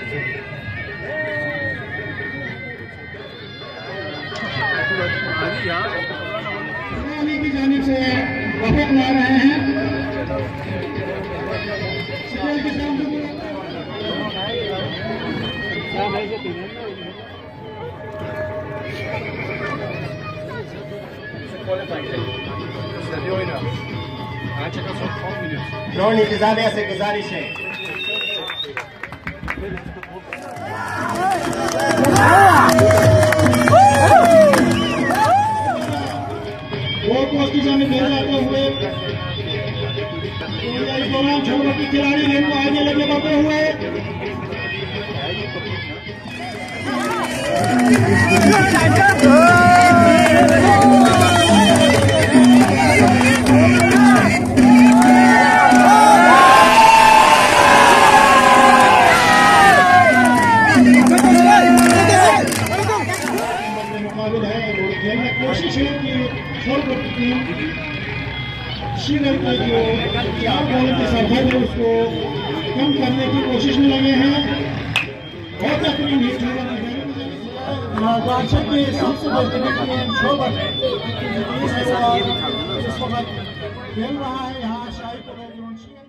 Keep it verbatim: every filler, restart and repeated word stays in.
की जानिब से वफद ला रहे हैं। ड्रोन इंतजामिया से गुजारिश है की जाने भेजे जाते हुए प्रोग्राम छोड़ने की खिलाड़ी लेन को आगे लेके बढ़ते हुए मुकाबला है और खेलने की कोशिश है कि श्रीनगर का जो चार बॉलों के सरहद है उसको कम करने की कोशिश में लगे हैं। बहुत बेहतरीन हिट दर्शक के सबसे बेहतरीन शोभन इस वक्त खेल रहा है यहाँ शाही